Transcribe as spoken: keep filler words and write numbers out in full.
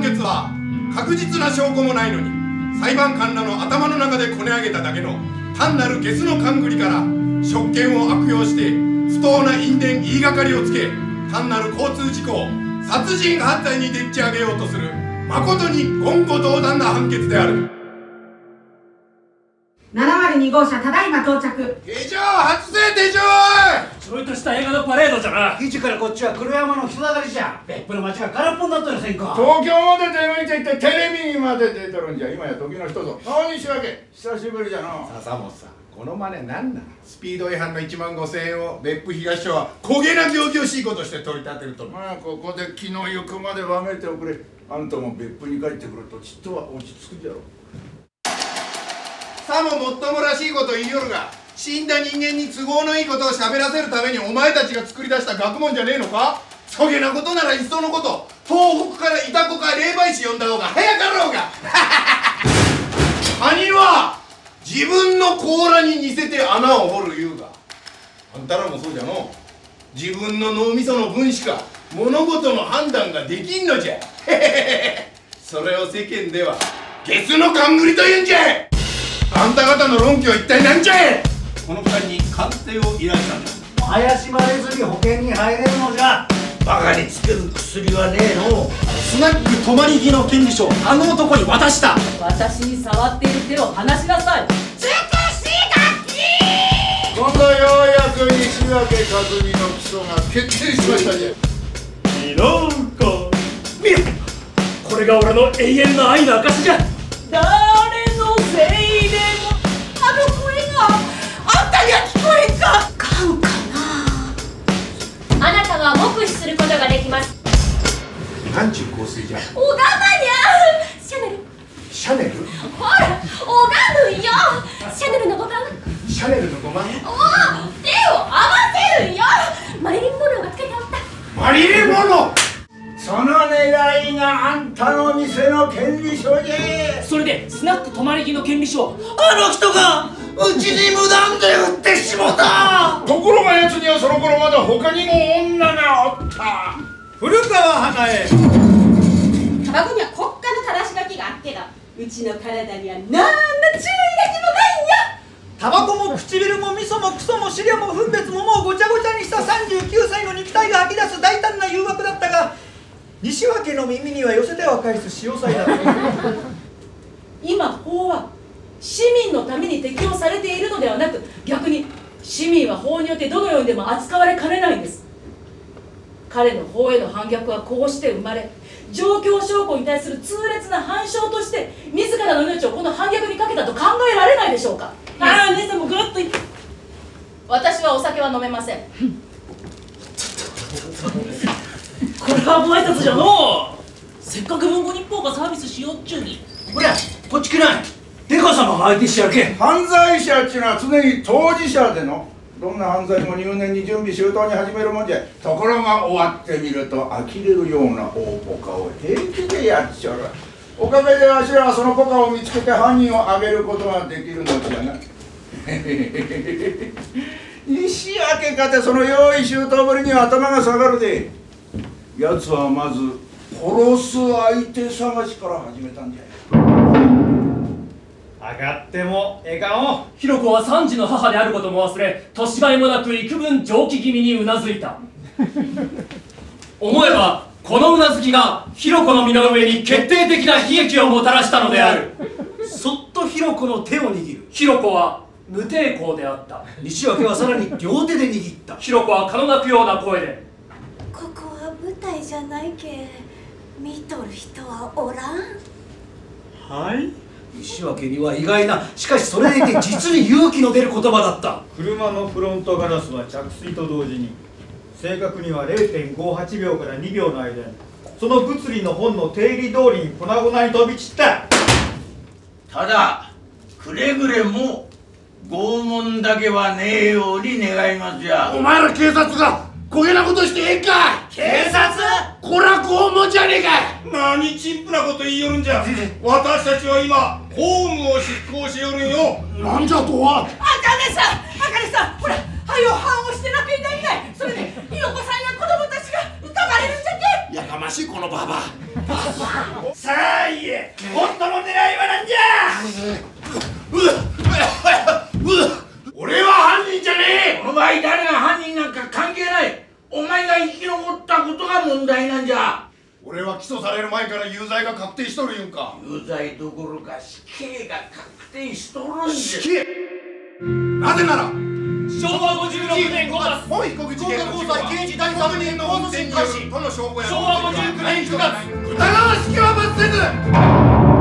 決は確実な証拠もないのに裁判官らの頭の中でこね上げただけの単なるゲスの勘繰りから職権を悪用して不当な因縁言いがかりをつけ単なる交通事故を殺人犯罪にでっち上げようとする誠に言語道断な判決である。 ななまるに号車ただいま到着。 手錠外せ手錠。 ちょいとした映画のパレードじゃな。 基地からこっちは黒山の人だかりじゃ。別府の街が空っぽになったらせんか。 東京まで出向いていってテレビにまで出とるんじゃ。今や時の人ぞ。何しわけ久しぶりじゃな。 笹本さん、この真似なんなん。スピード違反のいちまんごせんえんを別府東署は焦げな仰々しいことして取り立てると。 まあここで気の行くまでわめておくれ。あんたも別府に帰ってくるとちっとは落ち着くじゃろ。 さももっともらしいこと言いよるが、死んだ人間に都合のいいことを喋らせるためにお前たちが作り出した学問じゃねえのか。そげなことならいっそのこと東北からいたこか霊媒師呼んだ方が早かろうが。カニは自分の甲羅に似せて穴を掘る言うが、あんたらもそうじゃの。自分の脳みその分しか物事の判断ができんのじゃ。それを世間ではゲスの勘繰りと言うんじゃ。あんた方の論拠は一体何じゃい。 このふたりに鑑定を依頼したんだ。 怪しまれずに保険に入れるのじゃ。 バカにつける薬はねえの。 スナック泊まり木の権利書をあの男に渡した。 私に触っている手を離しなさい。 今度ようやく西脇和美の起訴が決定しましたじゃ。 いろんこ見ろ、これが俺の永遠の愛の証じゃ。 誰のせいでもあの声があんたには聞こえんか。 買うかな。あなたは目視することができます。 なんちゅう香水じゃ。 おがまにゃう。シャネル。 シャネル。 ほら、おがむよ。シャネルのボタン。 シャネルのごまん。 おお、手を合わせるよ。マリリン・モローがつけておった。 マリリン・モロー。 その狙いがあんたの店の権利書じゃ。 それでスナック泊まり木の権利書をあの人がうちに無断で売ってしもた。 ところが奴にはその頃まだ他にも女がおった。 古川花江。 タバコには国家の正し書きがあっけど、うちの体には何の注意書きもないんや。 タバコも唇も味噌もクソも資料も分別ももうごちゃごちゃにしたさんじゅうきゅうさいの肉体が吐き出す大胆な誘惑だったが、西脇の耳には寄せては返す潮騒だった。 今法は市民のために適用されているのではなく、逆に市民は法によってどのようにでも扱われかねないんです。彼の法への反逆はこうして生まれ、状況証拠に対する痛烈な反証として自らの命をこの反逆にかけたと考えられないでしょうか。ああ、姉さんもぐっといって。私はお酒は飲めません。 これはご挨拶じゃのう。せっかく文庫日報がサービスしようっちゅうに。 ほら、こっち来ない。デカ様が相手しやるけ。 犯罪者っちゅうのは常に当事者での。どんな犯罪も入念に準備周到に始めるもんじゃ。ところが終わってみると呆れるような大ポカを平気でやっちょる。おかげでわしらはそのポカを見つけて犯人を挙げることができるのじゃな。西脇かてその用意周到ぶりには頭が下がるで。やつはまず殺す相手探しから始めたんじゃ。 上がってもえかん。 ひろ子は三児の母であることも忘れ、年がいもなく幾分上気気味にうなずいた。思えばこのうなずきがひろ子の身の上に決定的な悲劇をもたらしたのである。 そっとひろ子の手を握る。 ひろ子は無抵抗であった。 西脇はさらに両手で握った。 ひろ子は蚊の鳴くような声で、 ここは舞台じゃないけ、見とる人はおらん。 はい。西脇には意外な、しかしそれでいて実に勇気の出る言葉だった。 車のフロントガラスは着水と同時に、正確には れいてんごはちびょうからにびょうの間に、その物理の本の定理通りに粉々に飛び散った。 ただくれぐれも拷問だけはねえように願いますや。 お前ら警察がこげなことしてええか。 警察？ こら拷問じゃねえか。 何ちんぷなこと言いよるんじゃ。私たちは今公務を執行しよるんよ。 なんじゃとは。 あかねさん、あかねさん、ほら、はよ判をしてなきゃいけない。それでひろこさんや子供たちが浮かばれるんじゃけ。 やかましいこのババア。 お前が生き残ったことが問題なんじゃ。 俺は起訴される前から有罪が確定しとる言うんか。 有罪どころか死刑が確定しとるんじゃ。 死刑。なぜならしょうわごじゅうろくねんごがつ本被告事件の事故は刑事第三年の運転による都の証拠やしょうわごじゅうきゅうねんくがつ疑わしきは罰せず